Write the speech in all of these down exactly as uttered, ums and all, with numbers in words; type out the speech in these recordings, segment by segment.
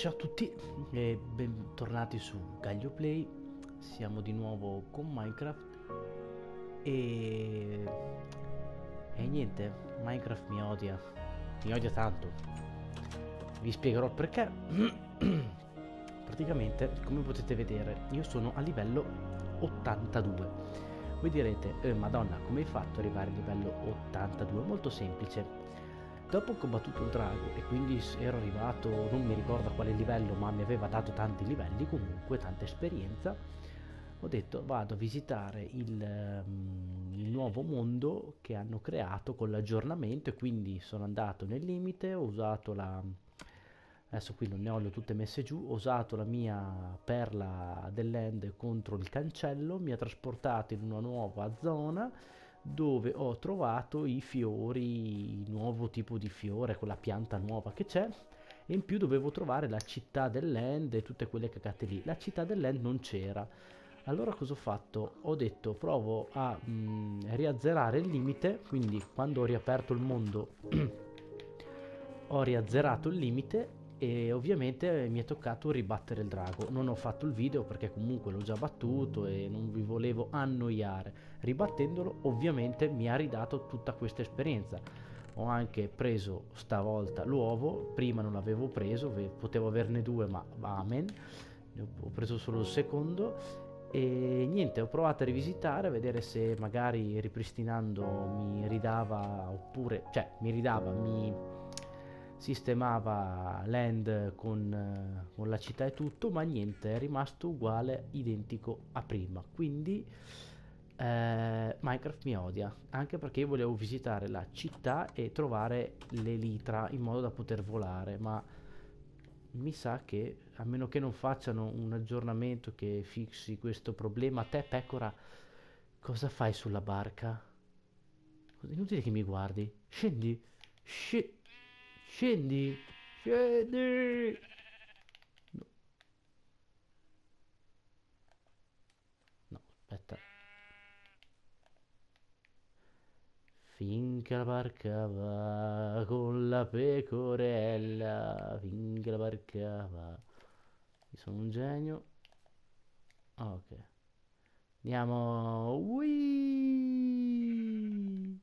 Ciao a tutti e bentornati su Gaglio Play. Siamo di nuovo con Minecraft e... e niente, Minecraft mi odia, mi odia tanto. Vi spiegherò il perché. Praticamente, come potete vedere, io sono a livello ottantadue. Voi direte, eh, Madonna, come hai fatto ad arrivare a livello ottantadue? Molto semplice. Dopo che ho battuto il drago e quindi ero arrivato, non mi ricordo a quale livello, ma mi aveva dato tanti livelli, comunque tanta esperienza, ho detto vado a visitare il, um, il nuovo mondo che hanno creato con l'aggiornamento e quindi sono andato nel limite, ho usato la... adesso qui non ne ho le ho tutte messe giù, ho usato la mia perla dell'end contro il cancello, mi ha trasportato in una nuova zona dove ho trovato i fiori, il nuovo tipo di fiore, quella pianta nuova che c'è, e in più dovevo trovare la città dell'end e tutte quelle cagate lì. La città dell'end non c'era. Allora cosa ho fatto? Ho detto provo a mh, riazzerare il limite, quindi quando ho riaperto il mondo ho riazzerato il limite e ovviamente mi è toccato ribattere il drago. Non ho fatto il video perché comunque l'ho già battuto e non vi volevo annoiare. Ribattendolo ovviamente mi ha ridato tutta questa esperienza. Ho anche preso stavolta l'uovo, prima non l'avevo preso, potevo averne due ma amen, ho preso solo il secondo e niente, ho provato a rivisitare, a vedere se magari ripristinando mi ridava, oppure, cioè mi ridava, mi sistemava l'end con, eh, con la città e tutto, ma niente, è rimasto uguale, identico a prima. Quindi eh, Minecraft mi odia, anche perché io volevo visitare la città e trovare l'elitra in modo da poter volare, ma mi sa che a meno che non facciano un aggiornamento che fissi questo problema, te pecora, cosa fai sulla barca? Inutile che mi guardi. Scendi. Sce- scendi. Scendi. No, no, aspetta. Finché la barca va con la pecorella. Finché la barca va. Io sono un genio. Ah, ok. Andiamo. Whee!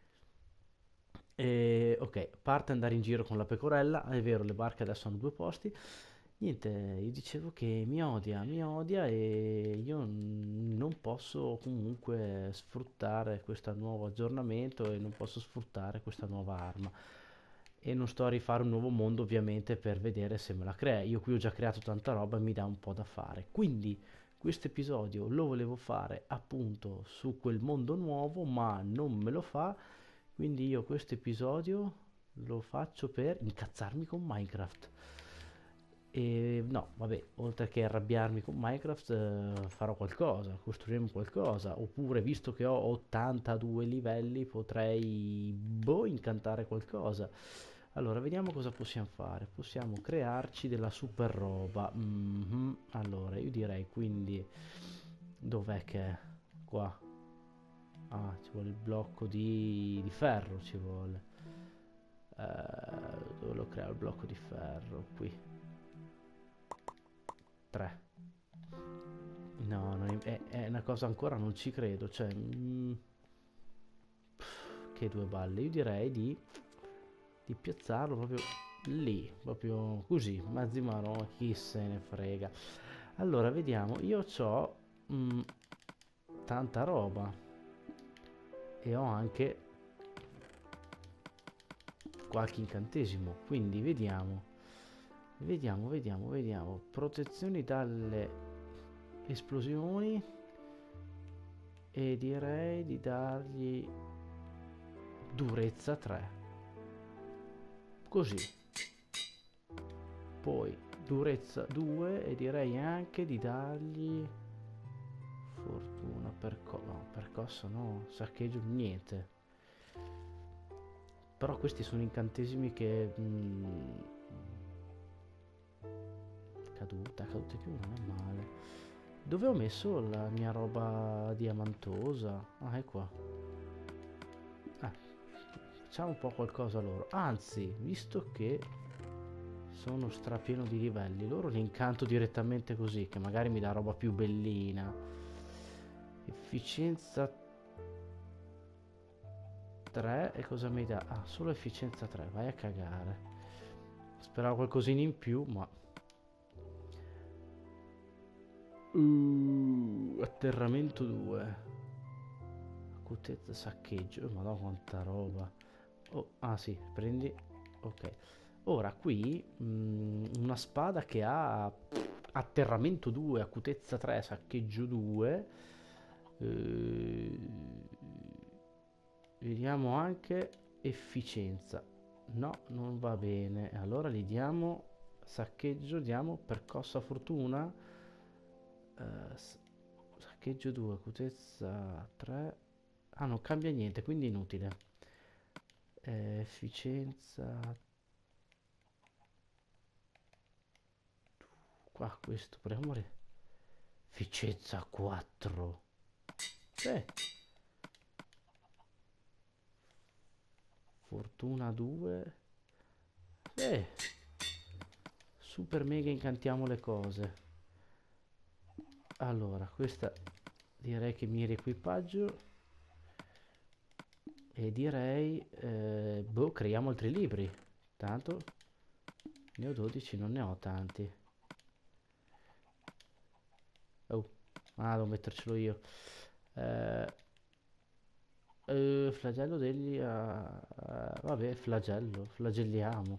E, ok, parte andare in giro con la pecorella, è vero, le barche adesso hanno due posti. Niente, io dicevo che mi odia, mi odia e io n- non posso comunque sfruttare questo nuovo aggiornamento e non posso sfruttare questa nuova arma. E non sto a rifare un nuovo mondo ovviamente per vedere se me la crea. Io qui ho già creato tanta roba e mi dà un po' da fare. Quindi questo episodio lo volevo fare appunto su quel mondo nuovo, ma non me lo fa. Quindi io questo episodio lo faccio per incazzarmi con Minecraft. E no, vabbè, oltre che arrabbiarmi con Minecraft, eh, farò qualcosa, costruiremo qualcosa. Oppure, visto che ho ottantadue livelli, potrei, boh, incantare qualcosa. Allora, vediamo cosa possiamo fare. Possiamo crearci della super roba. Mhm. Allora, io direi quindi, dov'è che è? Qua. Ah, ci vuole il blocco di, di ferro, ci vuole. Eh, dove lo creo il blocco di ferro? Qui. tre. No, non è, è- è una cosa ancora non ci credo. Cioè, mm, che due balle. Io direi di, di piazzarlo proprio lì, proprio così, mezzi mano, chi se ne frega. Allora, vediamo. Io ho tanta roba e ho anche qualche incantesimo. Quindi vediamo. Vediamo, vediamo, vediamo. Protezioni dalle esplosioni. E direi di dargli durezza tre. Così. Poi durezza due e direi anche di dargli fortuna, percosso, no, percosso no, saccheggio niente. Però questi sono incantesimi che mm, caduta, caduta più non è male. Dove ho messo la mia roba diamantosa? Ah, è qua. Ah, facciamo un po' qualcosa loro. Anzi, visto che sono strapieno di livelli. Loro li incanto direttamente così, che magari mi dà roba più bellina. Efficienza tre, e cosa mi dà? Ah, solo efficienza tre, vai a cagare. Speravo qualcosina in più, ma... Uh, atterramento due. Acutezza, saccheggio. Oh, madonna quanta roba. Oh, ah sì, prendi. Ok. Ora qui mh, una spada che ha atterramento due, acutezza tre, saccheggio due. Eh, vediamo anche efficienza. No, non va bene. Allora gli diamo saccheggio, diamo percossa fortuna. Eh, s- saccheggio due, acutezza tre. Ah, non cambia niente, quindi inutile. Eh, efficienza. Qua questo, per amore. Efficienza quattro. Eh, fortuna due. Eh, super mega incantiamo le cose. Allora, questa direi che mi riequipaggio. E direi, eh, boh, creiamo altri libri. Tanto ne ho dodici, non ne ho tanti. Oh, ah, devo mettercelo io. Eh, eh, flagello degli... ah, ah, vabbè, flagello, flagelliamo.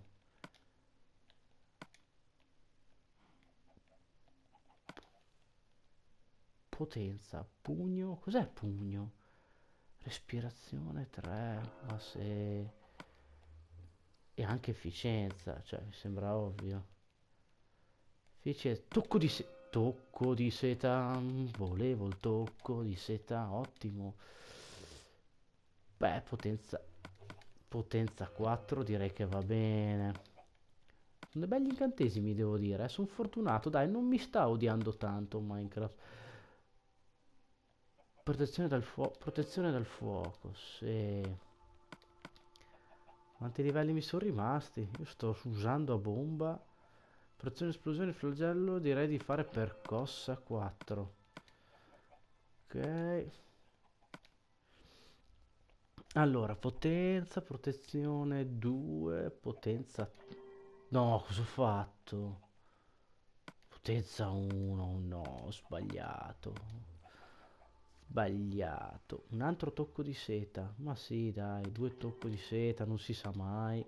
Potenza, pugno, cos'è pugno? Respirazione tre, ma se... E anche efficienza, cioè mi sembra ovvio. Efficienza, tocco di seta, tocco di seta, mm, volevo il tocco di seta, ottimo. Beh, potenza, potenza quattro direi che va bene. Sono dei belli incantesimi devo dire, eh. Sono fortunato, dai, non mi sta odiando tanto Minecraft. Protezione dal fuoco, protezione dal fuoco, sì. Quanti livelli mi sono rimasti? Io sto usando a bomba. Protezione esplosione flagello, direi di fare percossa quattro. Ok. Allora, potenza, protezione due, potenza... No, cosa ho fatto? Potenza uno, no, ho sbagliato. Sbagliato. Un altro tocco di seta. Ma sì, dai, due tocco di seta, non si sa mai.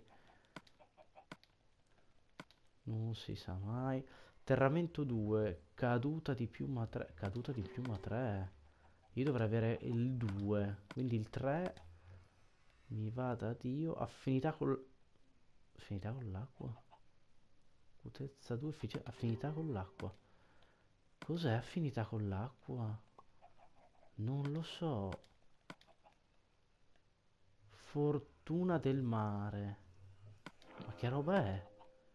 Non si sa mai. Terramento due, caduta di piuma tre. Caduta di piuma tre. Io dovrei avere il due, quindi il tre mi va da Dio. Affinità col... Affinità con l'acqua. Acutezza due, affinità con l'acqua. Cos'è affinità con l'acqua? Non lo so. Fortuna del mare. Ma che roba è?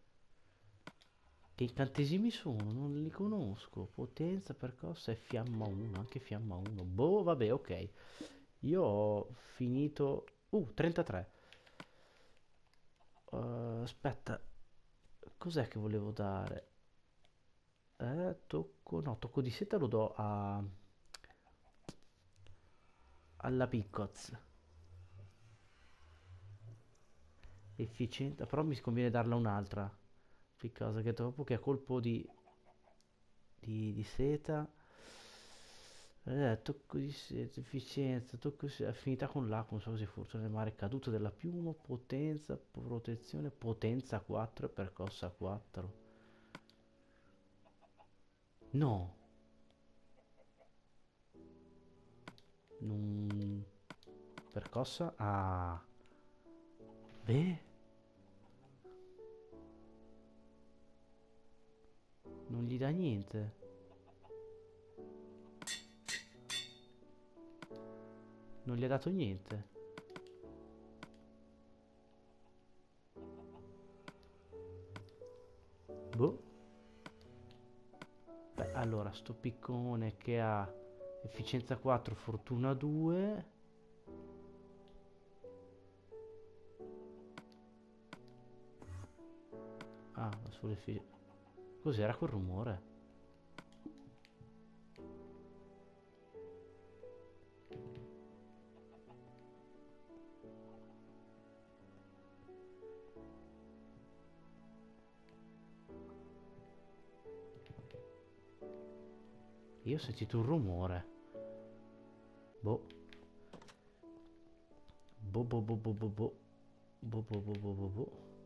Che incantesimi sono? Non li conosco. Potenza, percossa e fiamma uno. Anche fiamma uno. Boh, vabbè, ok. Io ho finito... Uh, trentatré. Uh, aspetta. Cos'è che volevo dare? Eh, tocco... No, tocco di seta lo do a... alla Piccoz. Efficiente. Però mi conviene darla un'altra. Piccosa che dopo che a colpo di... di, di seta... Eh, tocco di seta, efficienza, tocco di seta, affinità con l'acqua, non so se fortuna del mare, caduta della piuma, potenza, protezione, potenza quattro e percossa quattro. No, non... percossa? Ah, beh, non gli dà niente. Non gli ha dato niente. Boh. Beh, allora, sto piccone che ha efficienza quattro, fortuna due. Ah, Ah, sulle fi- cos'era quel rumore? Io ho sentito un rumore. Boh. Boh boh boh boh boh boh. Boh boh boh boh boh boh.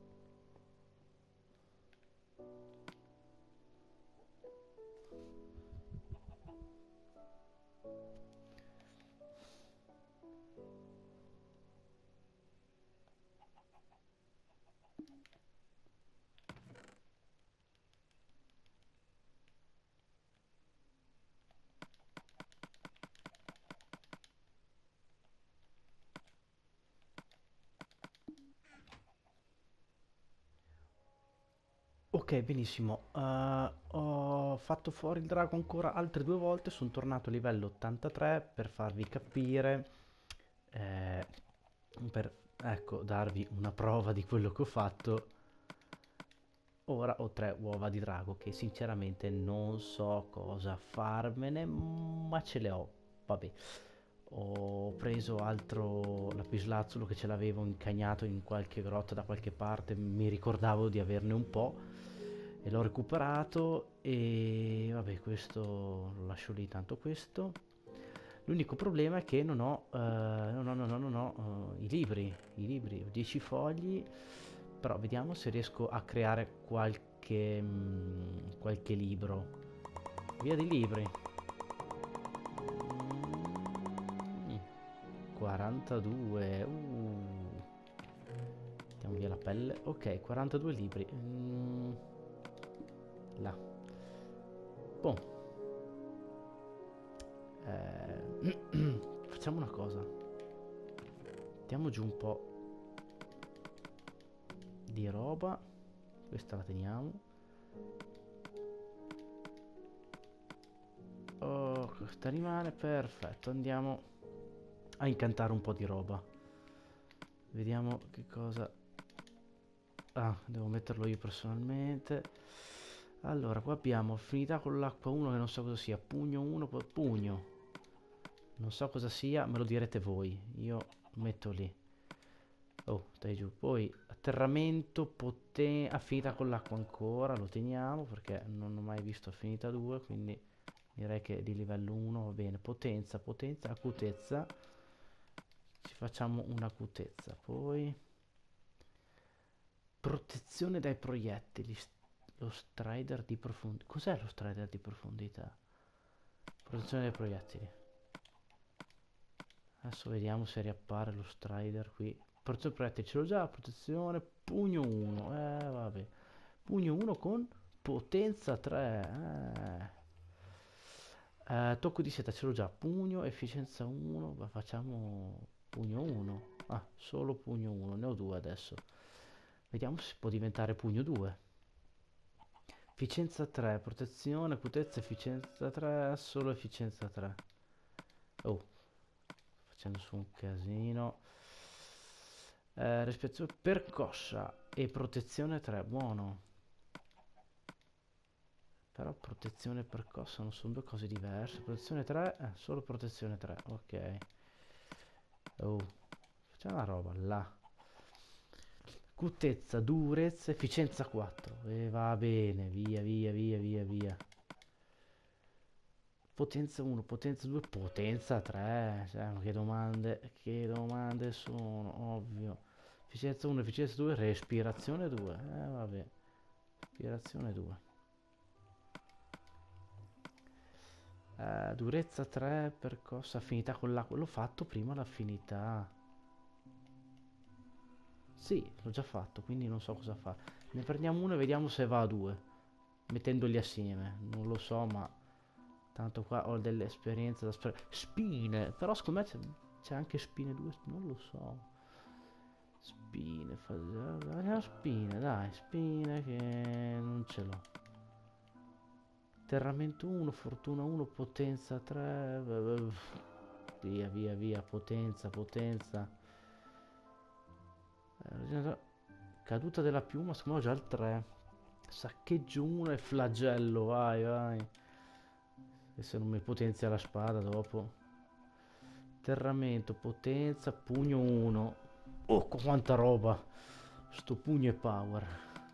Ok, benissimo. Eh, ho fatto fuori il drago ancora altre due volte. Sono tornato a livello ottantatré per farvi capire, eh, per ecco, darvi una prova di quello che ho fatto. Ora ho tre uova di drago che sinceramente non so cosa farmene, ma ce le ho. Vabbè, ho preso altro lapislazzolo che ce l'avevo incagnato in qualche grotta da qualche parte, mi ricordavo di averne un po' e l'ho recuperato e vabbè, questo lo lascio lì, tanto questo. L'unico problema è che non ho, eh, no, no, no, no, non ho eh, i libri, i libri, ho dieci fogli, però vediamo se riesco a creare qualche, mm, qualche libro. Via dei libri. Mm, quarantadue. Uh. Mettiamo via la pelle. Ok, quarantadue libri. Mm, là. Boh. Eh, facciamo una cosa. Mettiamo giù un po' di roba. Questa la teniamo. Oh, questa rimane. Perfetto. Andiamo a incantare un po' di roba. Vediamo che cosa. Ah, devo metterlo io personalmente. Allora, qua abbiamo affinità con l'acqua uno che non so cosa sia. Pugno uno, pugno. Non so cosa sia, me lo direte voi. Io lo metto lì. Oh, stai giù. Poi atterramento, poten- affinità con l'acqua ancora, lo teniamo perché non ho mai visto affinità due, quindi direi che di livello uno va bene. Potenza, potenza, acutezza. Ci facciamo un'acutezza. Poi protezione dai proiettili. Lo strider di profondità. Cos'è lo strider di profondità? Protezione dai proiettili. Adesso vediamo se riappare lo strider qui. Protezione proiettili ce l'ho già. Protezione pugno uno. Eh vabbè. Pugno uno con potenza tre. Eh. Eh, tocco di seta ce l'ho già. Pugno, efficienza uno. Ma facciamo pugno uno. Ah, solo pugno uno. Ne ho due adesso. Vediamo se può diventare pugno due. Efficienza tre, protezione, acutezza, efficienza tre, solo efficienza tre. Oh, facendo su un casino. Eh, respirazione percossa e protezione tre, buono. Però protezione e percossa non sono due cose diverse. Protezione tre, eh, solo protezione tre, ok. Oh, facciamo una roba là. Acutezza, durezza, efficienza quattro. E va bene, via, via, via, via, via. Potenza uno, potenza due, potenza tre. Cioè, ma che domande, che domande sono, ovvio. Efficienza uno, efficienza due, respirazione due. Eh, vabbè. Respirazione due. Eh, durezza tre, percorso, affinità con l'acqua. L'ho fatto prima l'affinità. Sì, l'ho già fatto, quindi non so cosa fa. Ne prendiamo uno e vediamo se va a due. Mettendoli assieme. Non lo so, ma tanto qua ho delle esperienze da spre- Spine! Però secondo me c'è c'è anche spine due. Non lo so. Spine, fa... eh, spine, dai, spine che non ce l'ho. Terramento uno, fortuna uno, potenza tre. Via, via, via, potenza, potenza. Eh, caduta della piuma, secondo me ho già il tre. Saccheggio uno e flagello, vai, vai. E se non mi potenzia la spada dopo. Terramento, potenza, pugno uno. Oh, quanta roba. Sto pugno e power.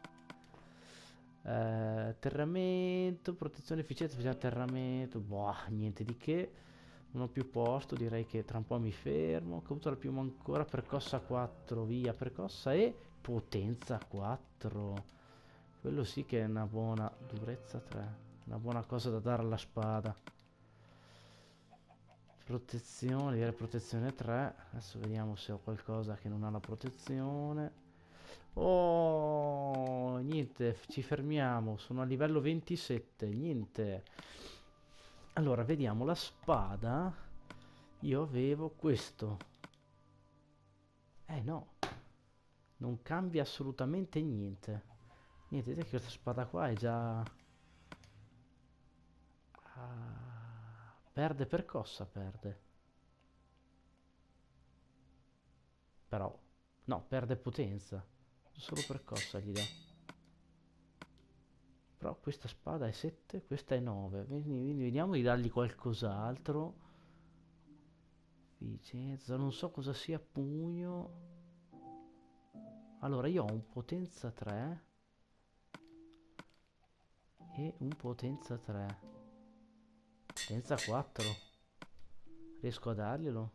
Eh, terramento, protezione, efficienza, efficienza, terramento. Boh, niente di che. Non ho più posto, direi che tra un po' mi fermo. Caduto al piumo ancora, percossa quattro, via, percossa e potenza quattro. Quello sì che è una buona durezza tre. Una buona cosa da dare alla spada. Protezione, direi protezione tre. Adesso vediamo se ho qualcosa che non ha la protezione. Oh, niente, ci fermiamo. Sono a livello ventisette, niente. Allora, vediamo la spada. Io avevo questo. Eh no, non cambia assolutamente niente. Niente, vedete che questa spada qua è già... Ah, perde percossa, perde. Però, no, perde potenza. Solo percossa gli dà. Però questa spada è sette, questa è nove. Quindi, quindi vediamo di dargli qualcos'altro. Efficienza, non so cosa sia pugno. Allora, io ho un potenza tre e un potenza tre. Potenza quattro. Riesco a darglielo?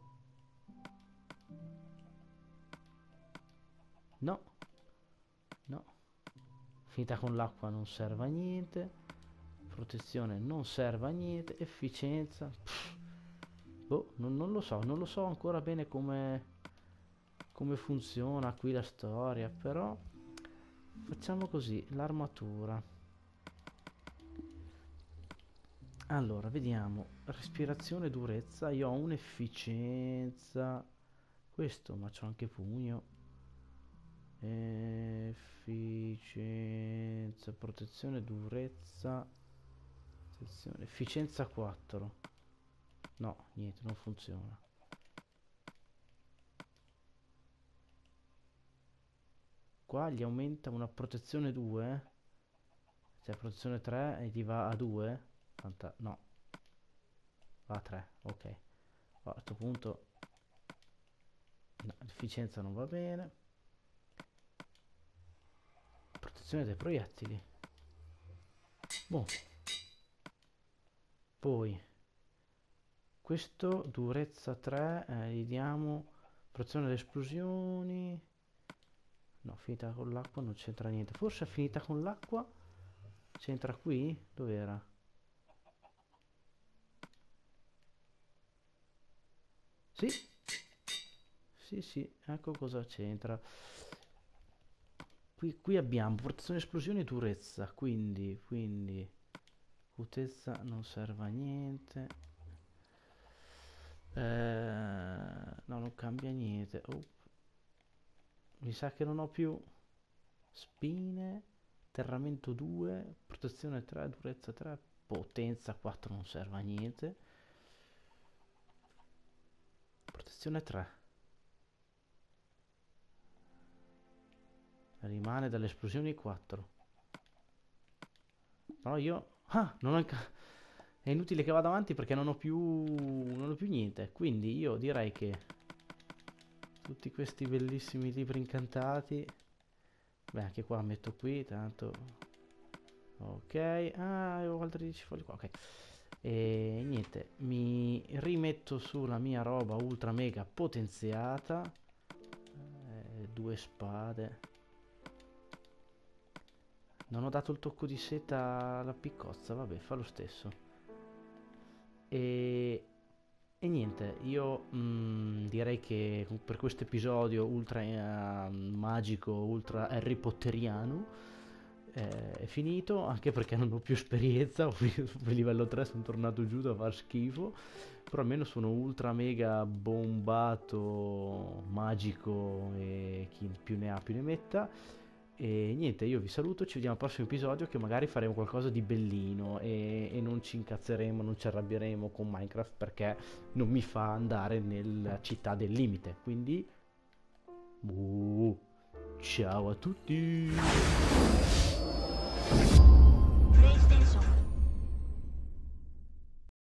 No. No. Finita con l'acqua non serve a niente. Protezione non serve a niente. Efficienza. Pff. Boh, non, non lo so. Non lo so ancora bene come... come funziona qui la storia. Però... facciamo così. L'armatura. Allora, vediamo. Respirazione, durezza. Io ho un'efficienza. Questo, ma c'ho anche pugno. Efficienza, protezione, durezza. Protezione, efficienza quattro. No, niente, non funziona. Qua gli aumenta una protezione due. Cioè protezione tre e gli va a due. Fanta no, va a tre, ok. Oh, a questo punto no, l'efficienza non va bene. Protezione dai proiettili. Boh. Poi questo durezza tre, eh, gli diamo protezione dalle esplosioni. No, finita con l'acqua non c'entra niente. Forse è finita con l'acqua. C'entra qui? Dov'era? Sì. Sì, sì, ecco cosa c'entra. Qui, qui abbiamo protezione esplosioni e durezza. Quindi, quindi... Acutezza non serve a niente. Eh, no, non cambia niente. Oh. Mi sa che non ho più spine. Terramento due. Protezione tre, durezza tre. Potenza quattro non serve a niente. Protezione tre. Rimane dalle esplosioni quattro. Però io... Ah, non ho... È inutile che vada avanti perché non ho più... non ho più niente. Quindi io direi che... tutti questi bellissimi libri incantati... Beh, anche qua metto qui, tanto... Ok. Ah, avevo altri dieci fogli qua, ok. E niente, mi rimetto sulla mia roba ultra mega potenziata. Eh, due spade. Non ho dato il tocco di seta alla piccozza, vabbè, fa lo stesso. E, e niente, io mh, direi che per questo episodio ultra eh, magico, ultra Harry Potteriano eh, è finito, anche perché non ho più esperienza, per livello tre sono tornato giù da far schifo, però almeno sono ultra mega bombato, magico e chi più ne ha più ne metta. E niente, io vi saluto, ci vediamo al prossimo episodio che magari faremo qualcosa di bellino e, e non ci incazzeremo, non ci arrabbieremo con Minecraft perché non mi fa andare nella città del limite. Quindi, uh, ciao a tutti!